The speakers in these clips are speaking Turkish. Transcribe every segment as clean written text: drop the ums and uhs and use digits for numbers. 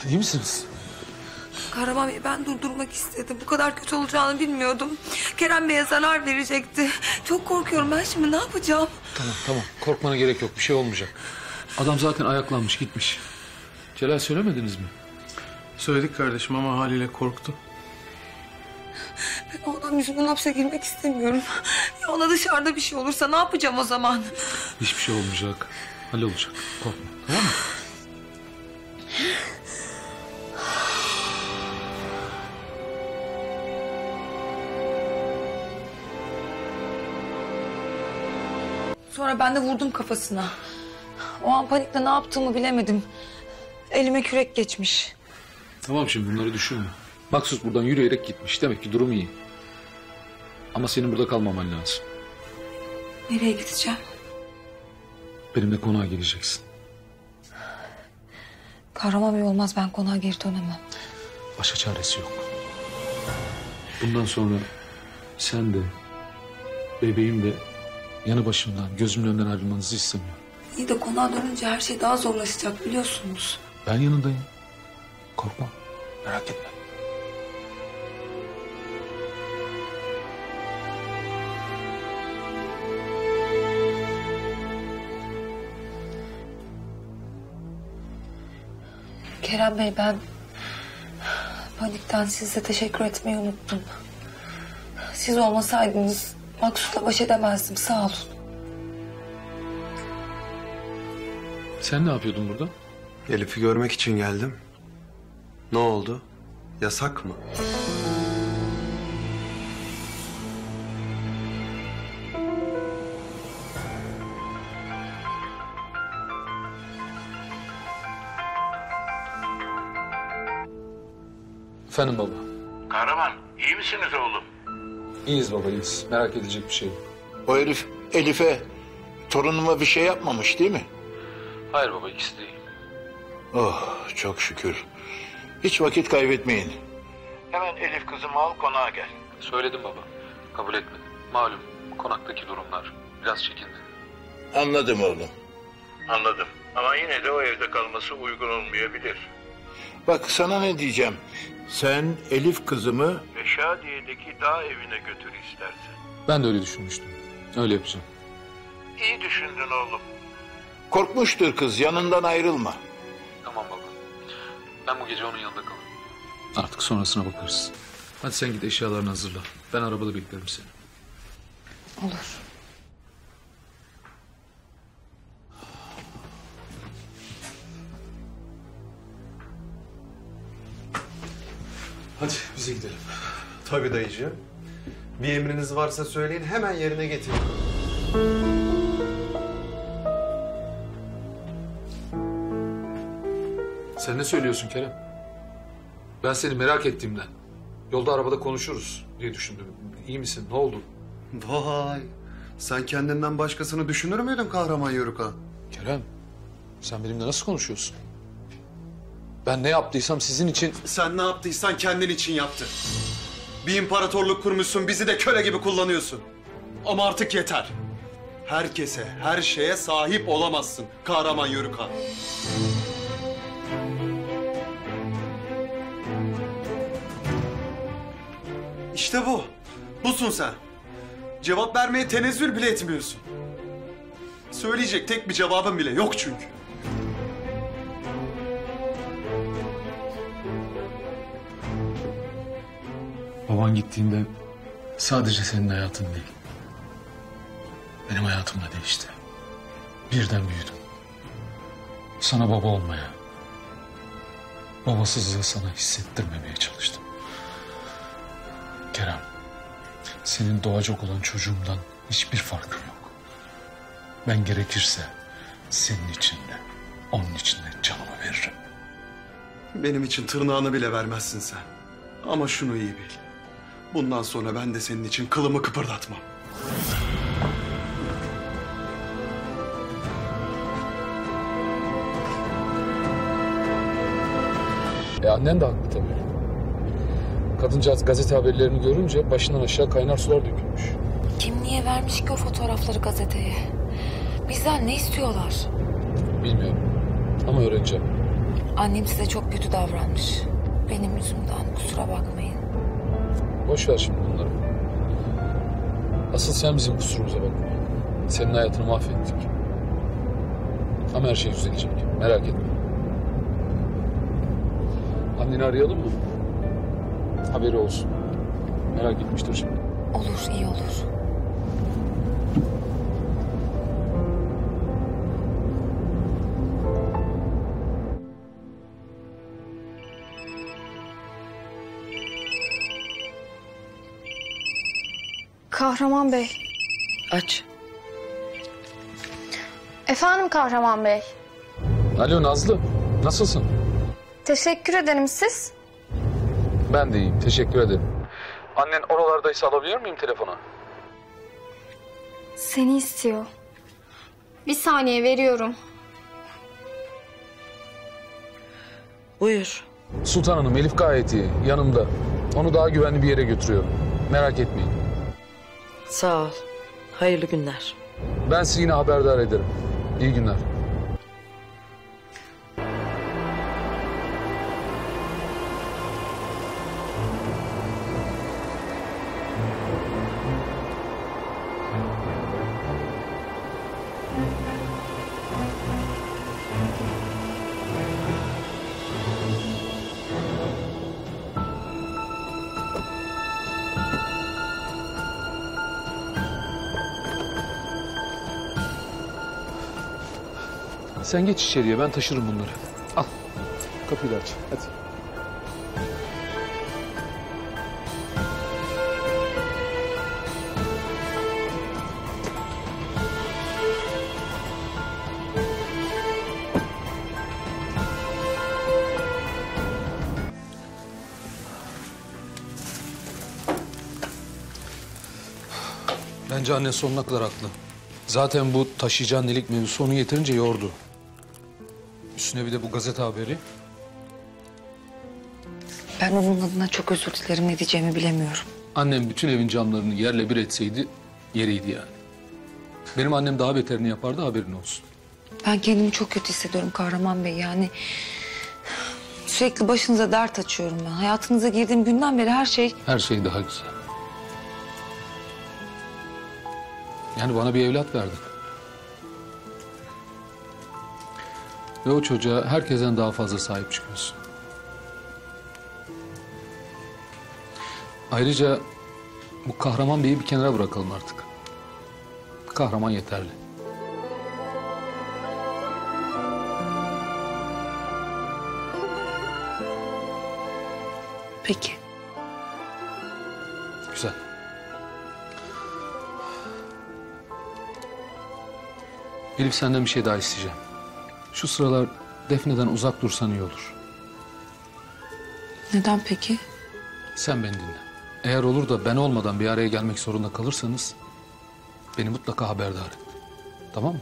İyi misiniz? Kahraman Bey, ben durdurmak istedim. Bu kadar kötü olacağını bilmiyordum. Kerem Bey'e zarar verecekti. Çok korkuyorum, ben şimdi ne yapacağım? Tamam. Korkmana gerek yok. Bir şey olmayacak. Adam zaten ayaklanmış gitmiş. Celal söylemediniz mi? Söyledik kardeşim ama haliyle korktu. Ben o adam yüzünden hapse girmek istemiyorum. Ya ona dışarıda bir şey olursa ne yapacağım o zaman? Hiçbir şey olmayacak. Hallolacak. Korkma. Tamam mı? Sonra ben de vurdum kafasına. O an panikle ne yaptığımı bilemedim. Elime kürek geçmiş. Tamam, şimdi bunları düşünme. Maksut buradan yürüyerek gitmiş. Demek ki durum iyi. Ama senin burada kalmaman lazım. Nereye gideceğim? Benimle konağa geleceksin. Kahraman Bey, olmaz, ben konağa geri dönemem. Başka çaresi yok. Bundan sonra sen de bebeğim de yanı başımdan, gözümün önünden ayrılmanızı istemiyorum. İyi de konağa dönünce her şey daha zorlaşacak, biliyorsunuz. Ben yanındayım. Korkma. Merak etme. Kerem Bey, ben panikten size teşekkür etmeyi unuttum. Siz olmasaydınız Maksut'la baş edemezdim, sağ olun. Sen ne yapıyordun burada? Elif'i görmek için geldim. Ne oldu? Yasak mı? Efendim baba. Kahraman, iyi misiniz oğlum? İyiyiz baba, iyiyiz. Merak edecek bir şey yok. O herif Elif'e, torunuma bir şey yapmamış değil mi? Hayır baba, ikisi de iyi. Oh, çok şükür. Hiç vakit kaybetmeyin. Hemen Elif kızımı al, konağa gel. Söyledim baba. Kabul etmedi. Malum konaktaki durumlar. Biraz çekindi. Anladım oğlum. Anladım. Ama yine de o evde kalması uygun olmayabilir. Bak sana ne diyeceğim. Sen Elif kızımı Şadiye'deki dağ evine götür istersen. Ben de öyle düşünmüştüm. Öyle yapacağım. İyi düşündün oğlum. Korkmuştur kız, yanından ayrılma. Tamam baba. Ben bu gece onun yanında kalırım. Artık sonrasına bakarız. Hadi sen git, eşyalarını hazırla. Ben arabada beklerim seni. Olur. Hadi bize gidelim. Tabii dayıcığım. Bir emriniz varsa söyleyin, hemen yerine getirin. Sen ne söylüyorsun Kerem? Ben seni merak ettiğimden, yolda arabada konuşuruz diye düşündüm. İyi misin? Ne oldu? Vay! Sen kendinden başkasını düşünür müydün kahraman Yörükan? Kerem, sen benimle nasıl konuşuyorsun? Ben ne yaptıysam sizin için... Sen ne yaptıysan kendin için yaptın. Bir imparatorluk kurmuşsun, bizi de köle gibi kullanıyorsun. Ama artık yeter. Herkese, her şeye sahip olamazsın kahraman Yörükan. İşte bu. Busun sen. Cevap vermeye tenezzül bile etmiyorsun. Söyleyecek tek bir cevabın bile yok çünkü. Baban gittiğinde sadece senin hayatın değil, benim hayatım da değişti. Birden büyüdüm. Sana baba olmaya, babasızlığı sana hissettirmemeye çalıştım. Kerem, senin doğacak olan çocuğumdan hiçbir farkın yok. Ben gerekirse senin için de, onun için de canımı veririm. Benim için tırnağını bile vermezsin sen. Ama şunu iyi bil. Bundan sonra ben de senin için kılımı kıpırdatmam. Annen de haklı tabii. Kadıncağız gazete haberlerini görünce başından aşağı kaynar sular dökülmüş. Kim niye vermiş ki o fotoğrafları gazeteye? Bizden ne istiyorlar? Bilmiyorum ama öğreneceğim. Annem size çok kötü davranmış. Benim yüzümden, kusura bakmayın. Boş ver şimdi bunları. Asıl sen bizim kusurumuza bakma. Senin hayatını mahvettik. Ama her şey düzelecek. Merak etme. Anneni arayalım mı? Haberi olsun. Merak etmiştir şimdi. Olur, iyi olur. Kahraman Bey. Aç. Efendim Kahraman Bey. Alo Nazlı. Nasılsın? Teşekkür ederim siz. Ben de iyiyim. Teşekkür ederim. Annen oralardaysa alabilir miyim telefonu? Seni istiyor. Bir saniye veriyorum. Buyur. Sultan Hanım, Elif gayet iyi. Yanımda. Onu daha güvenli bir yere götürüyorum. Merak etmeyin. Sağ ol. Hayırlı günler. Ben sizi yine haberdar ederim. İyi günler. Sen geç içeriye, ben taşırım bunları. Al. Kapıyı da aç. Hadi. Bence annen sonuna kadar haklı. Zaten bu taşıyıcı annelik mevzusu onu yeterince yordu. Üstüne bir de bu gazete haberi. Ben onun adına çok özür dilerim, ne diyeceğimi bilemiyorum. Annem bütün evin camlarını yerle bir etseydi yeriydi yani. Benim annem daha beterini yapardı, haberin olsun. Ben kendimi çok kötü hissediyorum Kahraman Bey, yani... Sürekli başınıza dert açıyorum ben. Hayatınıza girdiğim günden beri her şey... Her şey daha güzel. Yani bana bir evlat verdin. Ve o çocuğa herkesten daha fazla sahip çıkıyorsun. Ayrıca bu Kahraman Bey'i bir kenara bırakalım artık. Kahraman yeterli. Peki. Güzel. Elif, senden bir şey daha isteyeceğim. Şu sıralar Defne'den uzak dursan iyi olur. Neden peki? Sen beni dinle. Eğer olur da ben olmadan bir araya gelmek zorunda kalırsanız... beni mutlaka haberdar et. Tamam mı?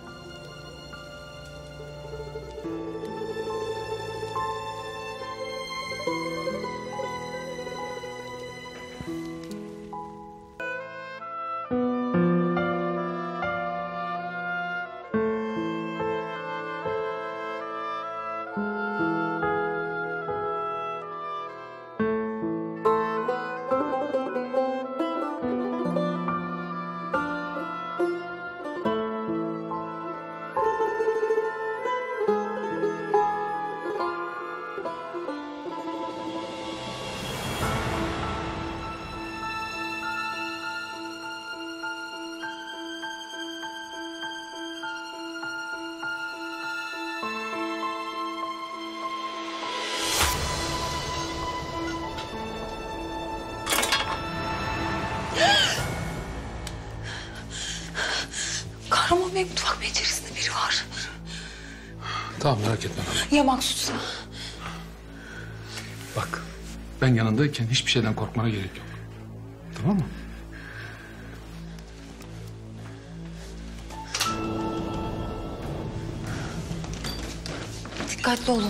Kahraman Bey, mutfak penceresinde biri var. Tamam, merak etme. Ya Maksut'sa? Bak, ben yanındayken hiçbir şeyden korkmana gerek yok. Tamam mı? Dikkatli olun.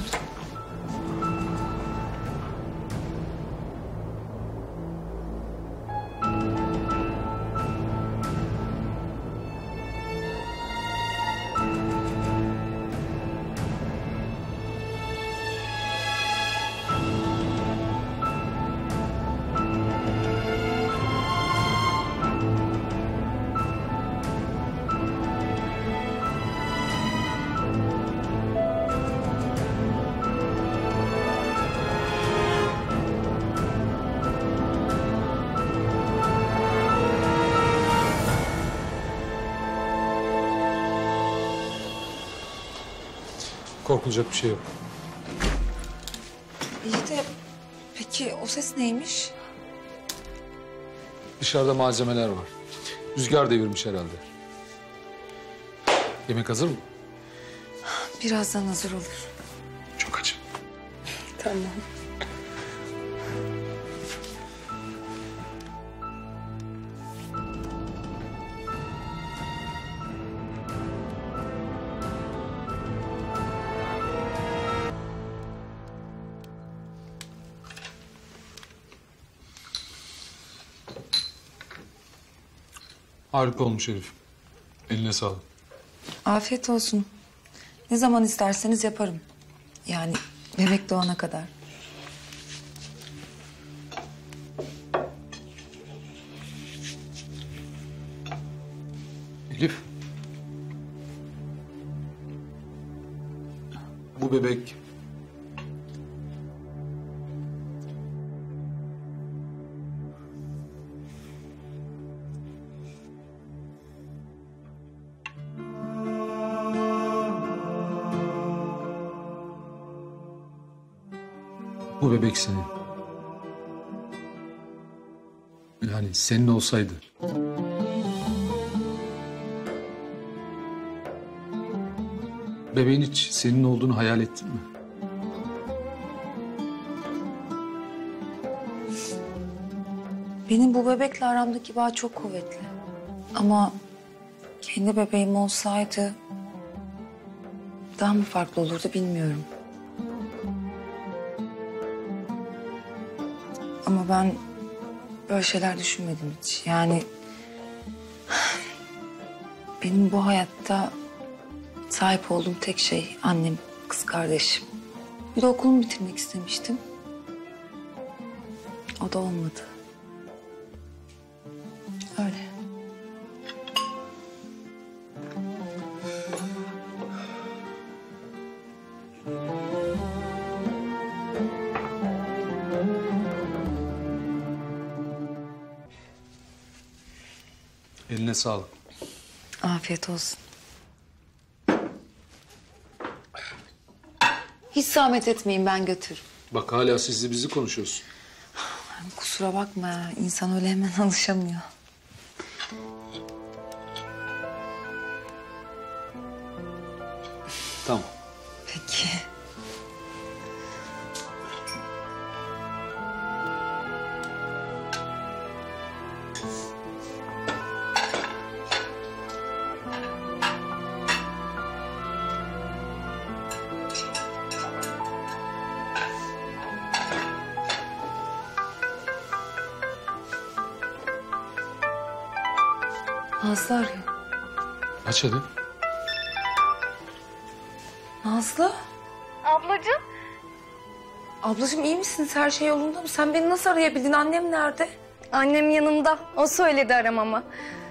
Korkulacak bir şey yok. İyi de peki o ses neymiş? Dışarıda malzemeler var. Rüzgar devirmiş herhalde. Yemek hazır mı? Birazdan hazır olur. Çok açım. Tamam. Harika olmuş Elif. Eline sağlık. Afiyet olsun. Ne zaman isterseniz yaparım. Yani bebek doğana kadar. Elif. Bu bebek... Bu bebek senin. Yani senin olsaydı. Bebeğin hiç senin olduğunu hayal ettin mi? Benim bu bebekle aramdaki bağ çok kuvvetli. Ama kendi bebeğim olsaydı daha mı farklı olurdu bilmiyorum. Ama ben böyle şeyler düşünmedim hiç. Yani benim bu hayatta sahip olduğum tek şey annem, kız kardeşim. Bir de okulumu bitirmek istemiştim. O da olmadı. Öyle. Eline sağlık. Afiyet olsun. Hiç zahmet etmeyin, ben götürürüm. Bak hala sizli bizi konuşuyorsun. Kusura bakma ya, insan öyle hemen alışamıyor. Tamam. Peki. Nazlı arıyor. Aç hadi. Nazlı? Ablacığım. Ablacığım iyi misiniz? Her şey yolunda mı? Sen beni nasıl arayabildin? Annem nerede? Annem yanımda. O söyledi aramamı.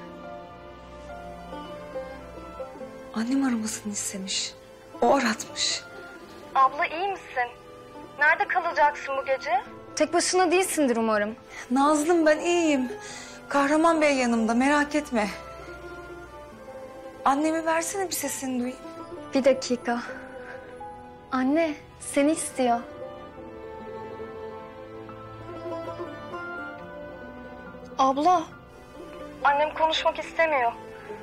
Annem aramasını istemiş. O aratmış. Abla iyi misin? Nerede kalacaksın bu gece? Tek başına değilsindir umarım. Nazlım ben iyiyim. Kahraman Bey yanımda, merak etme. Annemi versene, bir sesini duyayım. Bir dakika. Anne seni istiyor. Abla. Annem konuşmak istemiyor.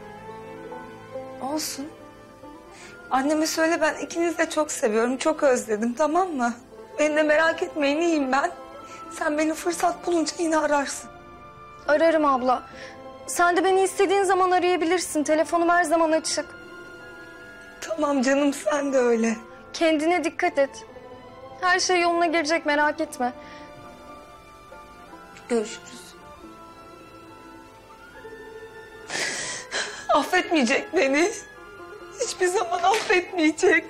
Olsun. Anneme söyle, ben ikinizi de çok seviyorum, çok özledim, tamam mı? Beni de merak etmeyin, iyiyim ben. Sen beni fırsat bulunca yine ararsın. Ararım abla. Sen de beni istediğin zaman arayabilirsin. Telefonum her zaman açık. Tamam canım, sen de öyle. Kendine dikkat et. Her şey yoluna girecek, merak etme. Görüşürüz. Affetmeyecek beni. Hiçbir zaman affetmeyecek.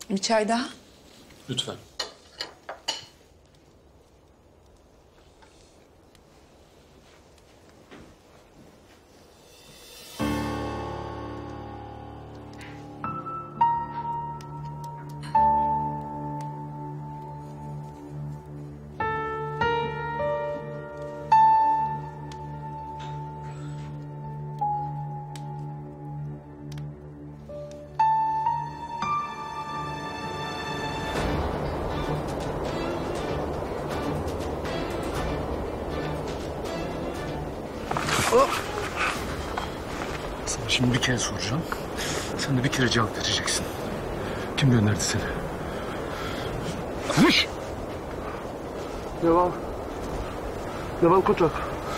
Bir çay daha. Lütfen. Sana şimdi bir kere soracağım. Sen de bir kere cevap vereceksin. Kim gönderdi seni? Konuş! Devam Koçak.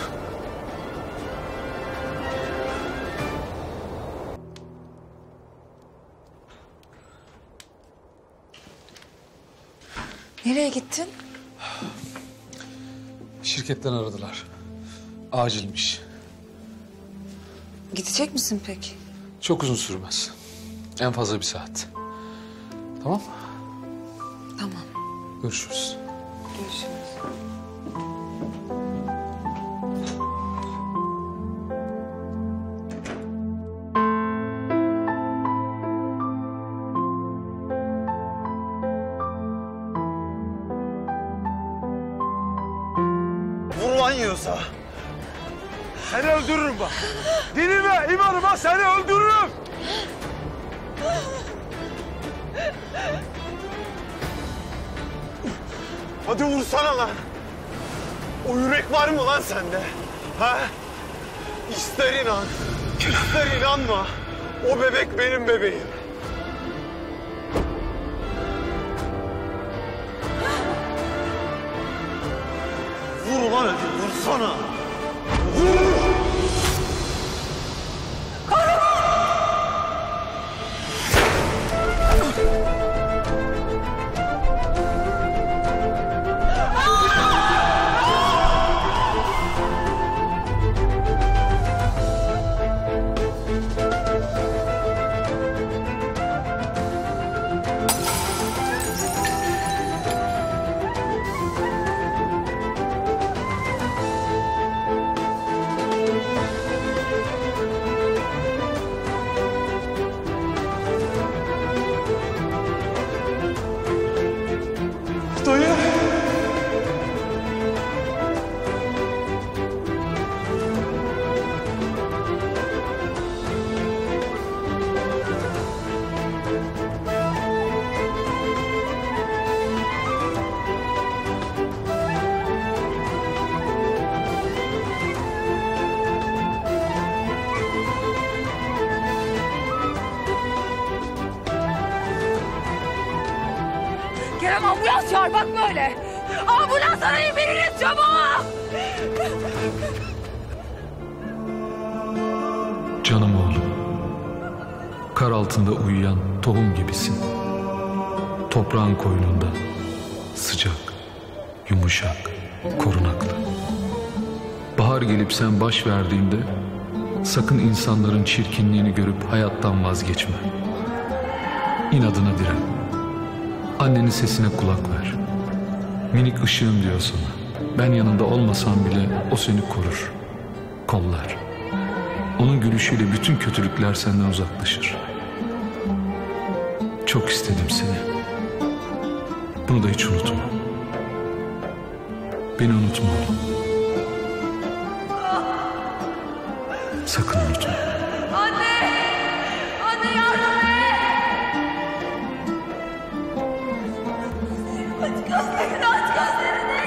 Nereye gittin? Şirketten aradılar. Acilmiş. Gidecek misin peki? Çok uzun sürmez. En fazla 1 saat. Tamam? Tamam. Görüşürüz. Görüşürüz. Vur lan yiyorsa. Seni öldürürüm bak. Dinime, imanıma seni öldürürüm. Hadi vursana lan. O yürek var mı lan sende? Ha? İster inan, ister inanma. O bebek benim bebeğim. Vur lan hadi, vursana. Vur! Dayı! Kerem ambulans çağır bak böyle. Ambulans arayın biriniz çabuk. Canım oğlum. Kar altında uyuyan tohum gibisin. Toprağın koynunda. Sıcak, yumuşak, korunaklı. Bahar gelip sen baş verdiğinde sakın insanların çirkinliğini görüp hayattan vazgeçme. İnadına diren. Annenin sesine kulak ver. Minik ışığım diyor sana. Ben yanında olmasam bile o seni korur, kollar. Onun gülüşüyle bütün kötülükler senden uzaklaşır. Çok istedim seni. Bunu da hiç unutma. Beni unutma oğlum. Sakın unutma. Anne! Anne yardım et! Aç gözlerini, aç gözlerini!